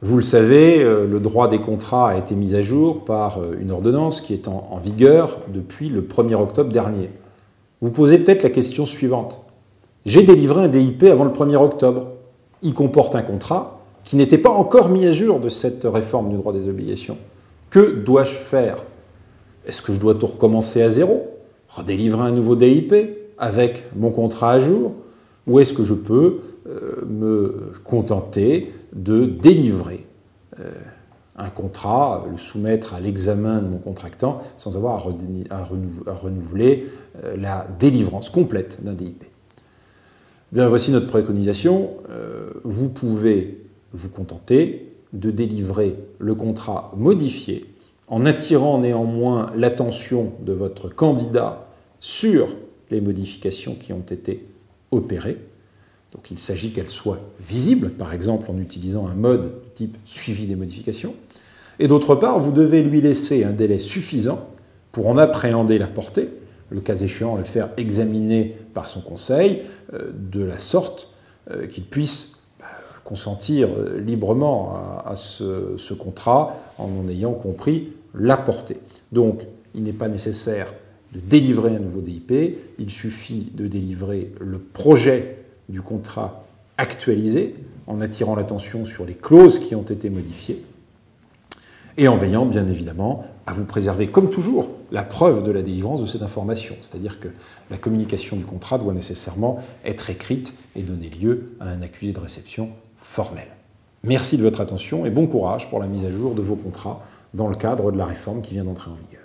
Vous le savez, le droit des contrats a été mis à jour par une ordonnance qui est en vigueur depuis le 1er octobre dernier. Vous posez peut-être la question suivante. J'ai délivré un DIP avant le 1er octobre. Il comporte un contrat qui n'était pas encore mis à jour de cette réforme du droit des obligations. Que dois-je faire? Est-ce que je dois tout recommencer à zéro, redélivrer un nouveau DIP avec mon contrat à jour? Ou est-ce que je peux me contenter de délivrer un contrat, le soumettre à l'examen de mon contractant sans avoir à renouveler la délivrance complète d'un DIP? Bien, voici notre préconisation. Vous pouvez vous contenter de délivrer le contrat modifié en attirant néanmoins l'attention de votre candidat sur les modifications qui ont été opérées. Donc il s'agit qu'elles soient visibles, par exemple en utilisant un mode type suivi des modifications. Et d'autre part, vous devez lui laisser un délai suffisant pour en appréhender la portée, le cas échéant le faire examiner par son conseil, de la sorte qu'il puisse consentir librement à ce contrat en ayant compris la portée. Donc il n'est pas nécessaire de délivrer un nouveau DIP, il suffit de délivrer le projet du contrat actualisé en attirant l'attention sur les clauses qui ont été modifiées et en veillant bien évidemment à vous préserver comme toujours la preuve de la délivrance de cette information. C'est-à-dire que la communication du contrat doit nécessairement être écrite et donner lieu à un accusé de réception formel. Merci de votre attention et bon courage pour la mise à jour de vos contrats dans le cadre de la réforme qui vient d'entrer en vigueur.